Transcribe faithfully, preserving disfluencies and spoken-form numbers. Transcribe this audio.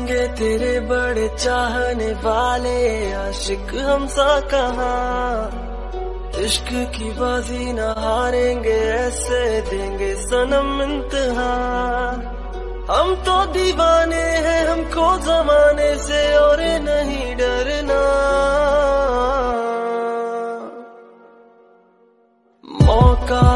होंगे तेरे बड़े चाहने वाले, आशिक हम सा कहाँ। इश्क की बाजी न हारेंगे, ऐसे देंगे सनम इम्तिहान। हम तो दीवाने हैं, हमको जमाने से और नहीं डरना। मौका